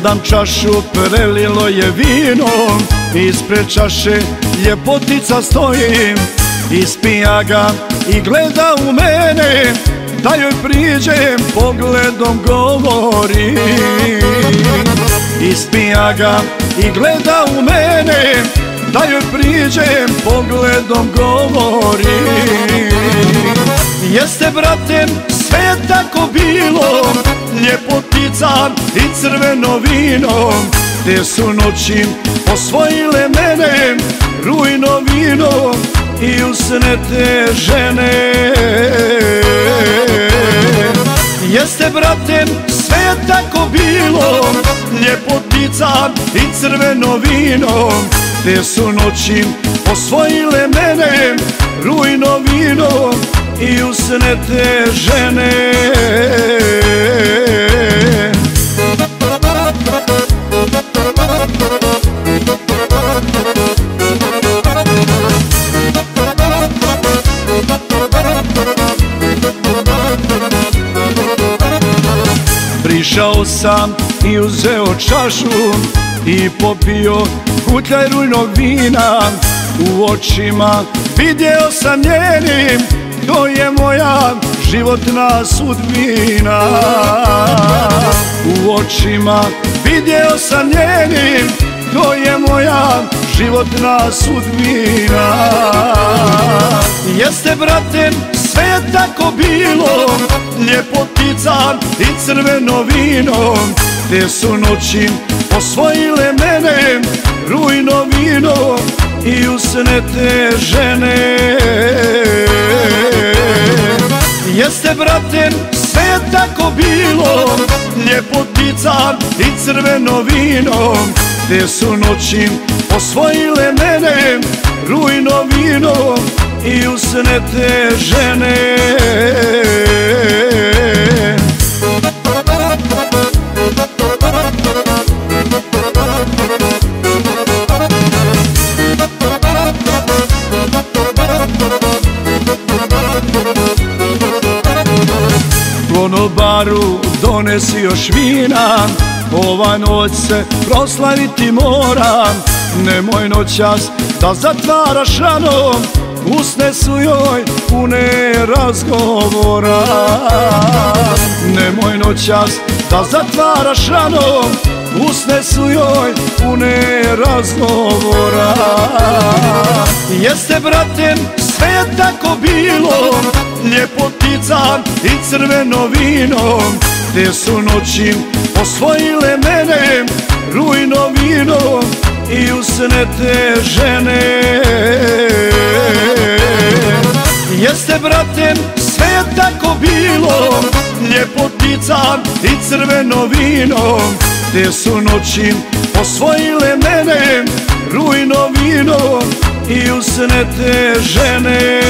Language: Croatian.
Gledam čašu, prelilo je vino, ispred čaše ljepotica stoji. Ispija ga i gleda u mene, da joj priđem, pogledom govori. Ispija ga i gleda u mene, da joj priđem, pogledom govori. Jeste, brate, sve tako bilo, ljepotica i crveno vino. Te su noći osvojile mene, rujno vino i usne te žene. Jeste, brate, sve tako bilo, ljepotica i crveno vino. Te su noći osvojile mene, rujno vino i usne te žene. Prišao sam i uzeo čašu i popio kutljaj rujnog vina. U očima vidjeo sam njenim, to je moja životna sudbina. U očima vidjeo sam njenim, to je moja životna sudbina. Jeste, brate, sve tako bilo, ljepotica i crveno vino. Te su noći osvojile mene, rujno vino i usne te žene. Jeste, brate, sve tako bilo, ljepotica i crveno vino. Te su noći osvojile mene, rujno vino i usne te žene. Konobaru donesi još vina, ova noć se proslaviti moram. Nemoj noćas da zatvaraš rano, usne su joj pune razgovora. Nemoj noćas da zatvaraš rano, usne su joj pune razgovora. Jeste, brate, sve tako bilo, ljepotica i crveno vino. Te su noći osvojile mene, rujno vino i usne te žene. Jeste, brate, sve tako bilo, ljepotica i crveno vino. Te su noći osvojile mene, rujno vino i usne te žene.